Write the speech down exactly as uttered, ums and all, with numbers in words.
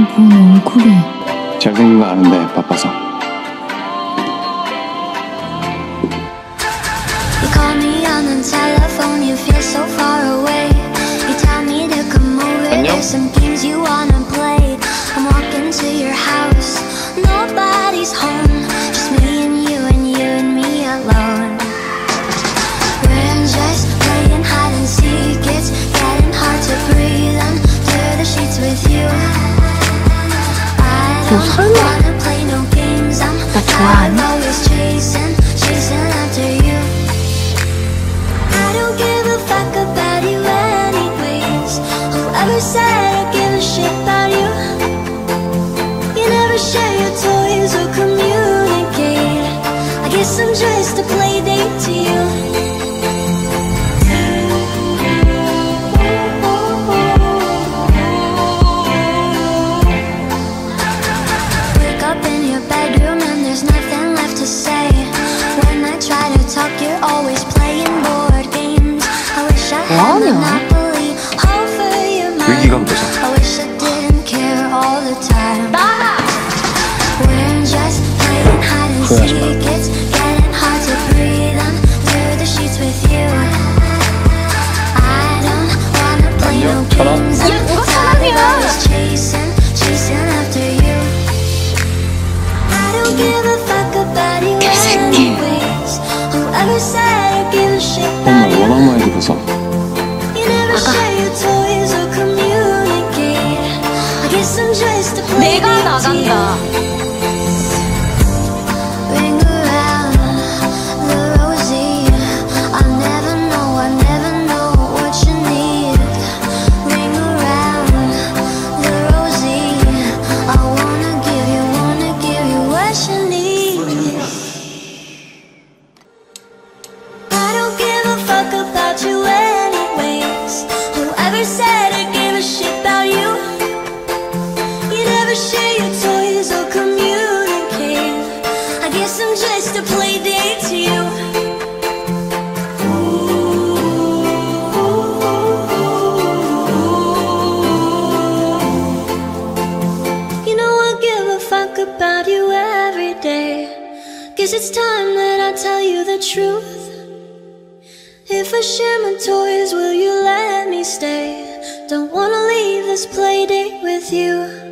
본 얼굴이 잘생긴 거 아는데 바빠서. 안녕? 너 설마 나 좋아하니? I'm just a play date to you. Wake up in your bedroom and there's nothing left to say. When I try to talk, you're always playing board games. I wish I had Monopoly over your mind. I wish I didn't care all the time. We're just playing hide and seek. It's getting hard to breathe under the sheets with you. I don't wanna play no games. I'm tired of always chasing, chasing after you. I don't give a fuck about you anyways. Whoever said I give a shit about you. 워낙 많이 들어서. You never share your toys or communicate. I guess I'm just a play date to you. Just a play date to you. You know I give a fuck about you every day. Guess it's time that I tell you the truth. If I share my toys, will you let me stay? Don't wanna leave this play date with you.